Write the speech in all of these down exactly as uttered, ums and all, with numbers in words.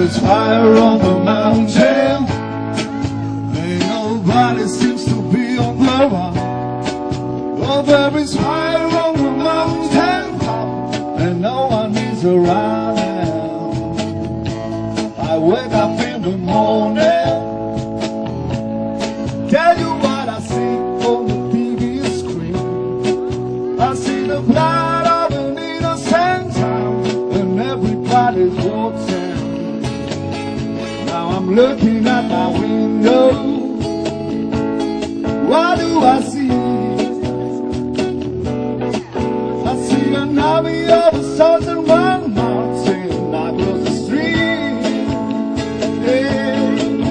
is fire on the mountain. Ain't nobody seems to be on the run. Oh, there is fire on the mountain top, and no one is around. I wake up in the morning, tell you what I see on the T V screen. I see the blood of an innocent child, and everybody's watching. Now I'm looking at my window. What do I see? I see an army of a soldier one marching across the street. Yeah.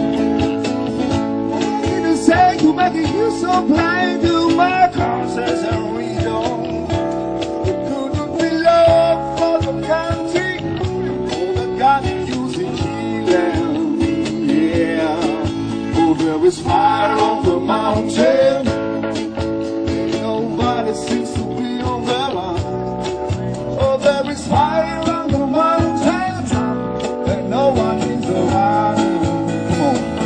What did you say to make you so blind to my causes and reason? Couldn't be love for the country, for the God using healing. Yeah. Oh, there is fire on the mountain. Ain't nobody seems to be on the line. Oh, there is fire on the mountain top, and no one is around. Come on.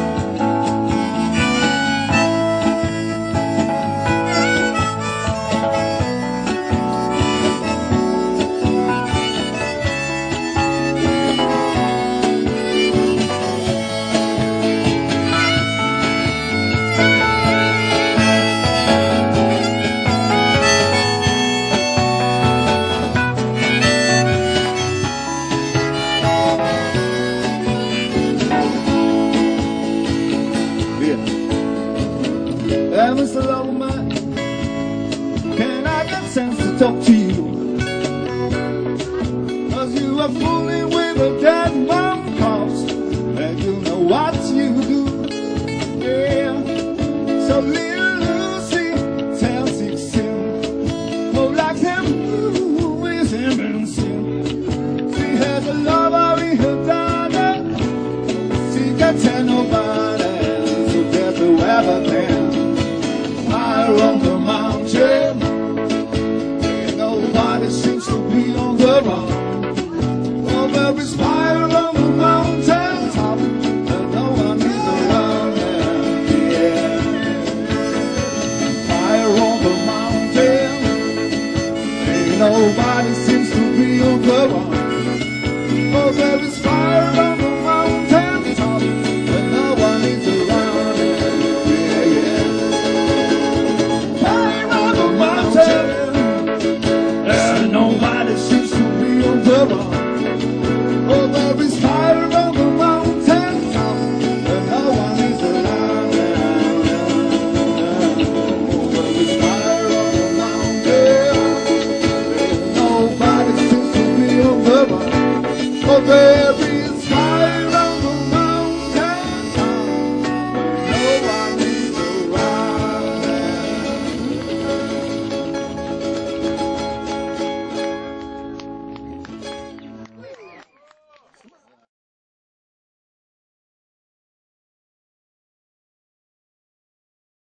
Hey, Mister Loverman, can I get sense to talk to you? Cause you are fooling with a dead mom corpse, and you know what you do. Yeah. So little Lucy tells sixteen, oh, like him who is invincible. She has a lover in her daughter. She can tell nobody, so there's whoever can. Fire on the mountain, and nobody seems to be on the run. Oh, there is fire on the mountain top, and no one is around. Yeah. Fire on the mountain, and nobody seems to be on the run. Oh, there is fire on